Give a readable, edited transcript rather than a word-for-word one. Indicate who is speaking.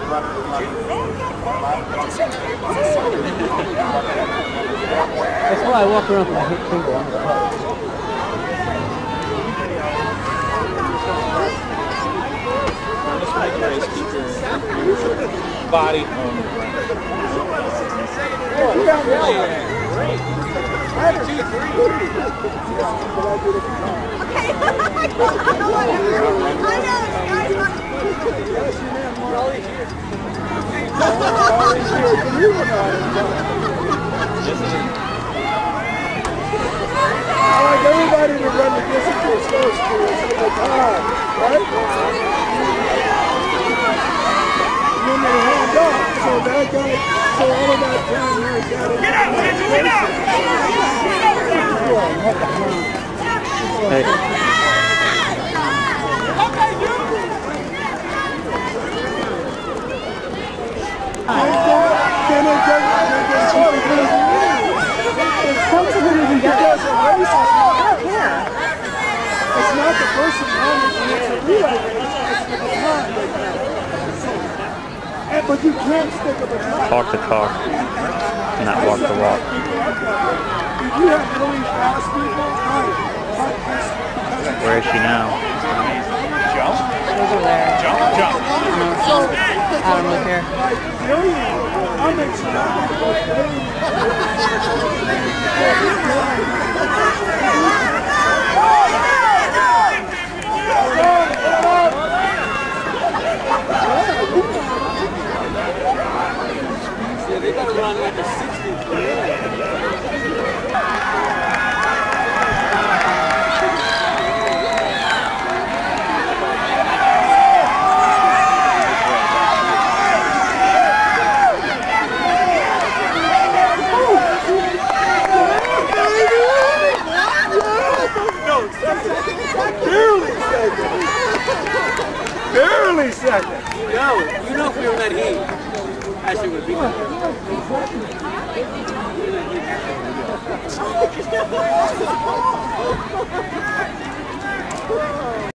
Speaker 1: That's why I walk around with my finger on the club.
Speaker 2: Body.
Speaker 3: I like everybody to run the distance to a slow school at the time, right? And then they hand off, so that guy, so all of that time there is got to get out, get out!
Speaker 1: Hey.
Speaker 3: It's not the person running, it's a relay race, it's the baton. But you can't stick a baton.
Speaker 1: Talk the talk, not walk the walk.
Speaker 3: If you have really fast people,
Speaker 1: Where is she now?
Speaker 2: Jump?
Speaker 4: Over there.
Speaker 2: Jump, jump.
Speaker 4: I don't look here.
Speaker 3: I'm
Speaker 2: Yeah, they gotta run like a 60.
Speaker 3: barely second.
Speaker 2: Yo, you know if we were in that heat, actually would be.